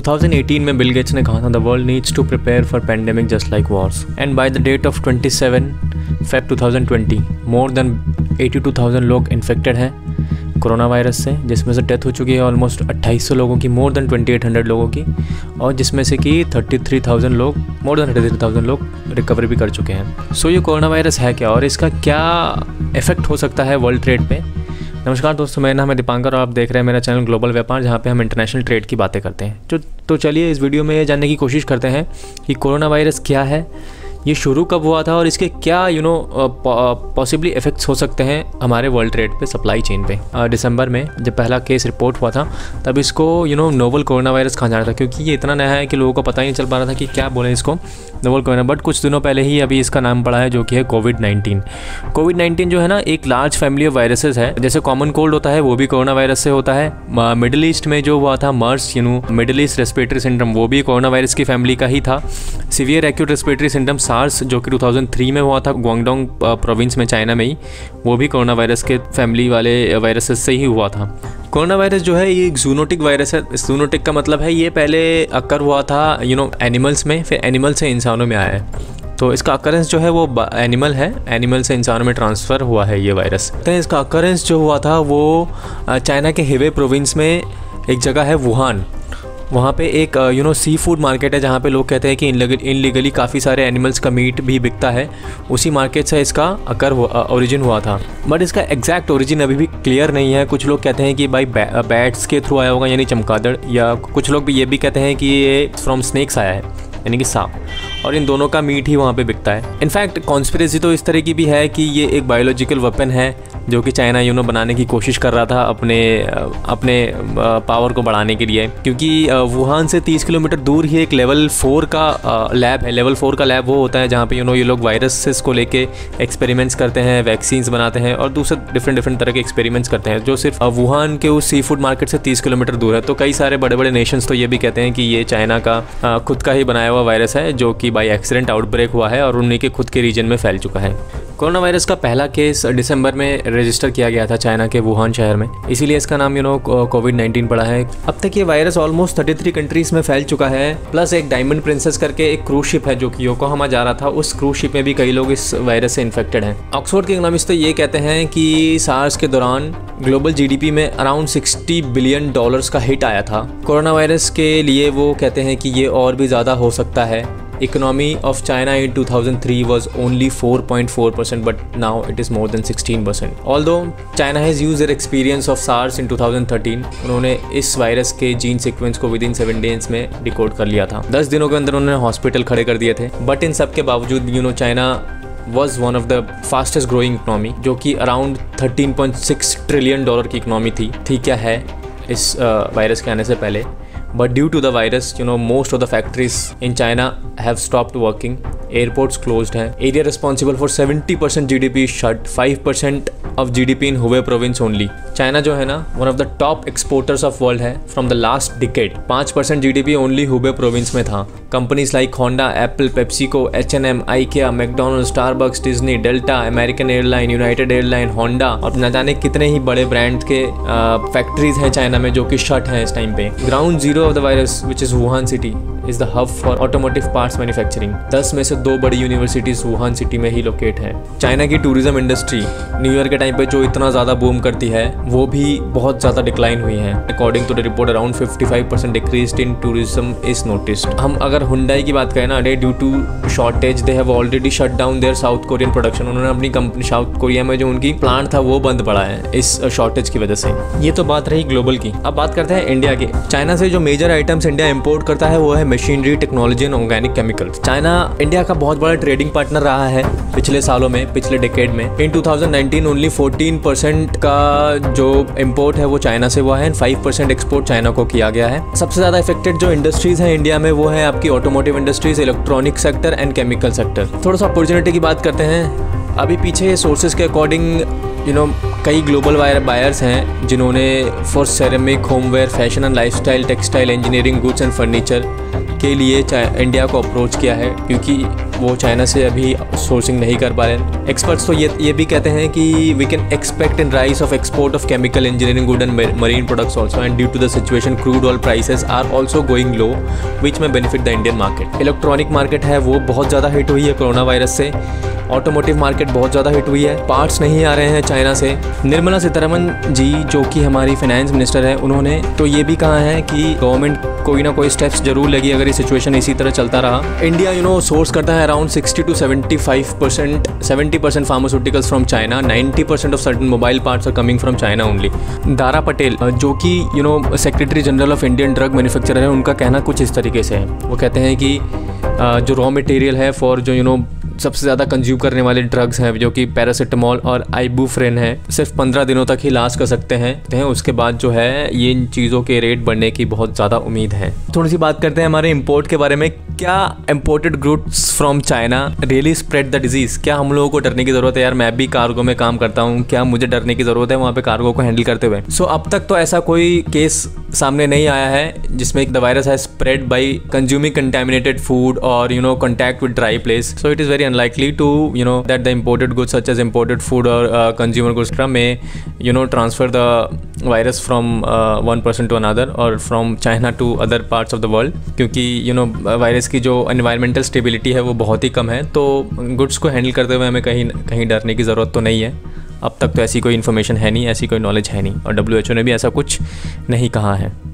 2018 में Bill Gates ने कहा था the world needs to prepare for pandemic just like wars and by the date of 27 Feb 2020 more than 82,000 लोग infected हैं corona virus से, जिसमें से डेथ हो चुकी है ऑलमोस्ट 2800 लोगों की, मोर देन 2800 लोगों की, और जिसमें से कि 33,000 लोग, मोर देन 33,000 लोग रिकवरी भी कर चुके हैं। सो ये कोरोना वायरस है क्या और इसका क्या इफेक्ट हो सकता है वर्ल्ड ट्रेड पे। नमस्कार दोस्तों, मेरा नाम है दीपांकर और आप देख रहे हैं मेरा चैनल ग्लोबल व्यापार, जहाँ पे हम इंटरनेशनल ट्रेड की बातें करते हैं। तो चलिए इस वीडियो में ये जानने की कोशिश करते हैं कि कोरोना वायरस क्या है, ये शुरू कब हुआ था और इसके क्या पॉसिबली इफेक्ट्स हो सकते हैं हमारे वर्ल्ड ट्रेड पे, सप्लाई चेन पे। दिसंबर में जब पहला केस रिपोर्ट हुआ था तब इसको नोवल कोरोना वायरस कहा जा रहा था, क्योंकि ये इतना नया है कि लोगों को पता ही नहीं चल पा रहा था कि क्या बोलें इसको, नोवल कोरोना। बट कुछ दिनों पहले ही अभी इसका नाम पड़ा है, जो कि है कोविड-19। कोविड-19 जो है ना, एक लार्ज फैमिली ऑफ वायरसेस है। जैसे कॉमन कोल्ड होता है वो भी कोरोना वायरस से होता है। मिडिल ईस्ट में जो हुआ था MERS, middle east respiratory syndrome, वो भी कोरोना वायरस की फैमिली का ही था। Severe acute respiratory syndrome SARS, जो कि 2003 में हुआ था ग्वांगडोंग प्रोविंस में, चाइना में ही, वो भी कोरोना वायरस के फैमिली वाले वायरसेस से ही हुआ था। कोरोना वायरस जो है ये एक जूनोटिक वायरस है। जूनोटिक का मतलब है ये पहले अकर हुआ था एनिमल्स में, फिर एनिमल से इंसानों में आया है। तो इसका अकरेंस जो है वो एनिमल है, एनिमल से इंसानों में ट्रांसफ़र हुआ है ये वायरस। तो इसका अकरेंस जो हुआ था वो चाइना के हेवे प्रोविंस में एक जगह है वुहान, वहाँ पे एक सी फूड मार्केट है, जहाँ पे लोग कहते हैं कि इनलीगली काफ़ी सारे एनिमल्स का मीट भी बिकता है। उसी मार्केट से इसका ओरिजिन हुआ था। बट इसका एग्जैक्ट ओरिजिन अभी भी क्लियर नहीं है। कुछ लोग कहते हैं कि भाई बैट्स के थ्रू आया होगा, यानी चमगादड़, या कुछ लोग भी ये भी कहते हैं कि ये फ्रॉम स्नेक्स आया है, यानी कि सांप, और इन दोनों का मीट ही वहाँ पे बिकता है। इनफैक्ट कॉन्स्पिरेसी तो इस तरह की भी है कि ये एक बायोलॉजिकल वेपन है जो कि चाइना बनाने की कोशिश कर रहा था अपने पावर को बढ़ाने के लिए, क्योंकि वुहान से 30 किलोमीटर दूर ही एक लेवल 4 का लैब है। लेवल 4 का लैब वो होता है जहाँ पे ये लोग वायरसेस को लेके एक्सपेरिमेंट्स करते हैं, वैक्सीन्स बनाते हैं और दूसरे डिफरेंट तरह के एक्सपेरिमेंट्स करते हैं, जो सिर्फ वुहान के उस सी फूड मार्केट से 30 किलोमीटर दूर है। तो कई सारे बड़े बड़े नेशंस तो ये भी कहते हैं कि ये चाइना का खुद का ही बनाया हुआ वायरस है, जो कि बाई एक्सीडेंट आउटब्रेक हुआ है और उन्हीं के खुद के रीजन में फैल चुका है। कोरोना वायरस का पहला केस दिसंबर में रजिस्टर किया गया था चाइना के वुहान शहर में, इसीलिए इसका नाम कोविड-19 पड़ा है। अब तक ये वायरस ऑलमोस्ट 33 कंट्रीज में फैल चुका है। प्लस एक डायमंड प्रिंसेस करके एक क्रूज शिप है जो कि योकोहामा जा रहा था, उस क्रूज शिप में भी कई लोग इस वायरस से इन्फेक्टेड हैं। ऑक्सफोर्ड के इकोनॉमिस्ट तो ये कहते हैं कि सार्स के दौरान ग्लोबल जीडीपी में अराउंड $60 बिलियन का हिट आया था। कोरोना वायरस के लिए वो कहते हैं कि ये और भी ज़्यादा हो सकता है। Economy of China in 2003 was only 4.4%, but now it is more than 16%. Although China has used their experience of SARS in 2013, उन्होंने इस वायरस के जीन सीक्वेंस को विद इन 7 डेज में डिकोड कर लिया था। 10 दिनों के अंदर उन्होंने हॉस्पिटल खड़े कर दिए थे। बट इन सब के बावजूद China was one of the fastest growing economy, जो कि अराउंड $13.6 ट्रिलियन की इकोनॉमी थी क्या है इस वायरस के आने से पहले। But due to the virus, most of the factories in China have stopped working. Airports closed हैं. Area responsible for 70% GDP shut. 5% of GDP in Hubei province only. China जो है ना, one of the top exporters of world है from the last decade. 5% GDP only Hubei province में था. Companies like Honda, Apple, PepsiCo, H&M, IKEA, McDonald's, Starbucks, Disney, Delta, American Airline, United Airline, Honda और न जाने कितने ही बड़े brand के factories हैं चाइना में जो कि शट हैं इस टाइम पे। Ground zero of the virus which is Wuhan city is the hub for automotive parts manufacturing. 10 में से 2 बड़ी यूनिवर्सिटीज़ वुहान सिटी में ही लोकेट हैं। चाइना की टूरिज्म इंडस्ट्री न्यू ईयर के टाइम पे जो इतना ज़्यादा बूम करती है वो भी बहुत ज़्यादा डिक्लाइन हुई है। According to the report around 55% decrease in tourism is noticed. हम अगर हुंडई की बात करें ना, due to shortage they have already shut down their South Korean production. उन्होंने अपनी कंपनी साउथ कोरिया में जो उनकी प्लांट था वो बंद पड़ा है इस शॉर्टेज की वजह से। ये तो बात रही ग्लोबल की। अब बात करते हैं इंडिया की। चाइना से जो मेजर आइटम्स इंडिया इंपोर्ट करता है वो है machinery, technology and organic chemicals. China India का बहुत बड़ा ट्रेडिंग पार्टनर रहा है पिछले सालों में, पिछले डिकेड में। इन 2019 ओनली 14% का जो इम्पोर्ट है वो चाइना से हुआ है, 5% एक्सपोर्ट चाइना को किया गया है। सबसे ज़्यादा इफेक्टेड जो इंडस्ट्रीज हैं इंडिया में वो है आपकी automotive industries, electronic sector and chemical sector. थोड़ा सा अपॉर्चुनिटी की बात करते हैं। अभी पीछे सोर्सेज के अकॉर्डिंग कई ग्लोबल बायर्स हैं जिन्होंने for ceramic, homeware, fashion and lifestyle, textile, engineering, goods and furniture के लिए इंडिया को अप्रोच किया है, क्योंकि वो चाइना से अभी सोर्सिंग नहीं कर पा रहे। एक्सपर्ट्स तो ये भी कहते हैं कि we can expect in rise of export of chemical engineering good and marine products also, and due to the situation crude oil prices are also going low which में benefit the Indian market. Electronic market है वो बहुत ज़्यादा hit हुई है corona virus से। Automotive market बहुत ज़्यादा हिट हुई है, पार्ट्स नहीं आ रहे हैं चाइना से। निर्मला सीतारमण जी जो कि हमारी फाइनेंस मिनिस्टर है, उन्होंने तो ये भी कहा है कि गवर्नमेंट कोई ना कोई स्टेप्स जरूर लेगी अगर ये सिचुएशन इसी तरह चलता रहा। इंडिया सोर्स करता है around 60 to 75%, 70% pharmaceuticals from China, 90% of certain mobile parts are coming from China only. Dara Patel जो कि secretary general of Indian drug manufacturer है, उनका कहना कुछ इस तरीके से है। वो कहते हैं कि जो रॉ मटेरियल है फॉर जो सबसे ज़्यादा कंज्यूम करने वाले ड्रग्स हैं जो कि पैरासीटामोल और आइबुप्रोफेन है, सिर्फ 15 दिनों तक ही लास्ट कर सकते हैं। उसके बाद जो है ये इन चीज़ों के रेट बढ़ने की बहुत ज़्यादा उम्मीद है। थोड़ी सी बात करते हैं हमारे इंपोर्ट के बारे में। क्या imported goods from China really spread the disease? क्या हम लोगों को डरने की ज़रूरत है? यार मैं भी कार्गो में काम करता हूँ, क्या मुझे डरने की ज़रूरत है वहाँ पे कार्गो को हैंडल करते हुए? अब तक तो ऐसा कोई केस सामने नहीं आया है जिसमें द वायरस है spread by consuming contaminated food और contact with dry place. So it is very unlikely to that the imported goods such as imported food or consumer goods may transfer the virus from one person to another or from China to other parts of the world, क्योंकि virus की जो environmental stability है वो बहुत ही कम है। तो goods को handle करते हुए हमें कहीं डरने की ज़रूरत तो नहीं है। अब तक तो ऐसी कोई इन्फॉर्मेशन है नहीं, ऐसी कोई नॉलेज है नहीं, और WHO ने भी ऐसा कुछ नहीं कहा है।